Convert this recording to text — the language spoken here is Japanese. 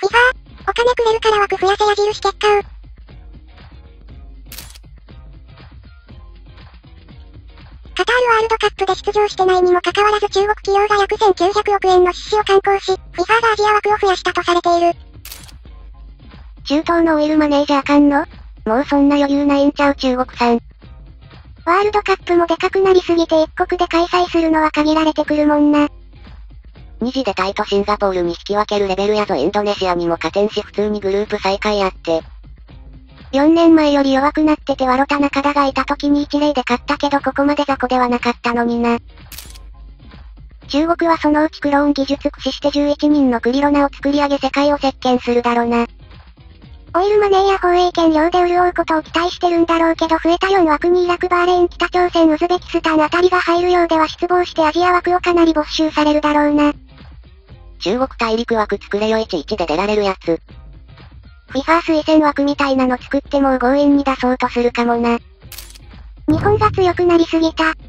FIFA、お金くれるから枠増やせ矢印結果。カタールワールドカップで出場してないにもかかわらず中国企業が約1900億円の出資を敢行し、FIFA がアジア枠を増やしたとされている。 中東のオイルマネージャーかんの？もうそんな余裕ないんちゃう中国さん。ワールドカップもでかくなりすぎて一国で開催するのは限られてくるもんな。 2次でタイとシンガポールに引き分けるレベルやぞ。インドネシアにも勝てんし普通にグループ最下位やって。 4年前より弱くなっててワロタ中田がいた時に一例で勝ったけどここまで雑魚ではなかったのにな。中国はそのうちクローン技術駆使して11人のクリロナを作り上げ世界を席巻するだろな。オイルマネーや放映権料で潤うことを期待してるんだろうけど増えた4枠にイラク、バーレーン、北朝鮮、ウズベキスタンあたりが入るようでは失望してアジア枠をかなり没収されるだろうな。 中国大陸枠作れよ11で出られるやつ。 FIFA 推薦枠みたいなの作ってもう強引に出そうとするかもな。日本が強くなりすぎた。